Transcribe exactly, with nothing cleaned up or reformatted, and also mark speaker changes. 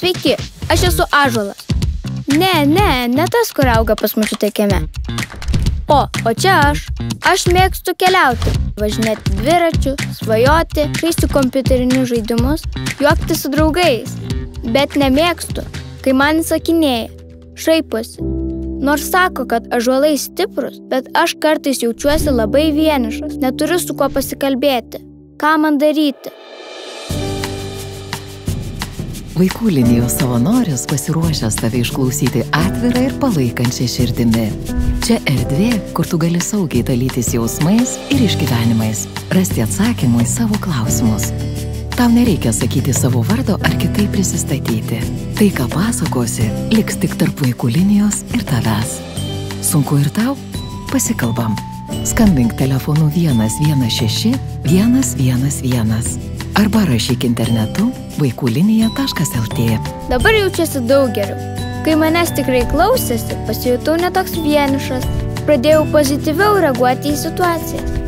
Speaker 1: Sveiki, aš esu ąžuolas. Ne, ne, ne tas, kur auga pas močiutę kieme. O, o čia aš. Aš mėgstu keliauti, važinėti dviračiu, svajoti, žaisti kompiuterinius žaidimus, juokti su draugais. Bet nemėgstu, kai man įsakinėja, šaiposi. Nors sako, kad ąžuolai stiprus, bet aš kartais jaučiuosi labai vienišas, neturiu su kuo pasikalbėti. Ką man daryti?
Speaker 2: Vaikų linijos savanorius pasiruošęs tave išklausyti atvirą ir palaikančią širdimi. Čia erdvė, kur tu gali saugiai dalytis jausmais ir išgyvenimais, rasti atsakymų į savo klausimus. Tau nereikia sakyti savo vardo ar kitaip prisistatyti. Tai, ką pasakosi, liks tik tarp vaikų linijos ir tavęs. Sunku ir tau? Pasikalbam. Skambink telefonu vienas vienas šeši vienas vienas vienas. Arba rašyk internetu vaikų linija taškas el tė.
Speaker 1: Dabar jaučiuosi daug geriau. Kai manęs tikrai klausėsi, pasijutau netoks vienišas. Pradėjau pozityviau reaguoti į situacijas.